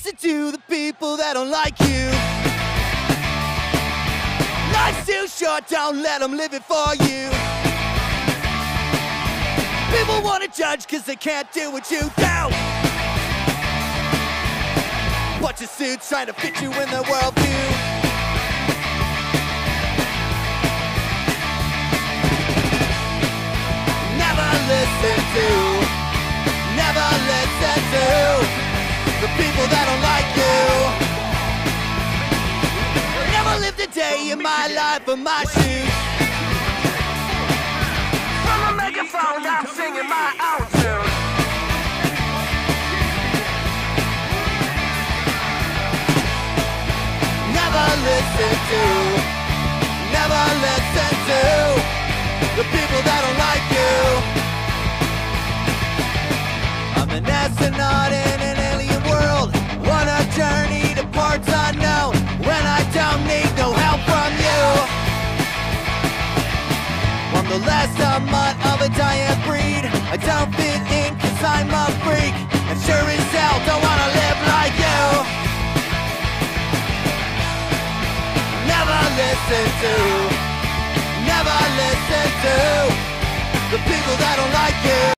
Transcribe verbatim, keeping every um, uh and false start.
listen to the people that don't like you. Life's too short, don't let them live it for you. People wanna judge cause they can't do what you do. Bunch of suits trying to fit you in their worldview. Never listen to, never listen to the people that don't like you. Never lived a day in my life in my shoes. From the megaphone I'm singing my own tune. Never listen to, never listen to the people that don't like you. I'm an astronaut in an alien world, on a journey to parts unknown, when I don't need no help from you. I'm the last amount of a dying breed. I don't fit in cause I'm a freak, and sure as hell don't wanna live like you. Never listen to, never listen to the people that don't like you.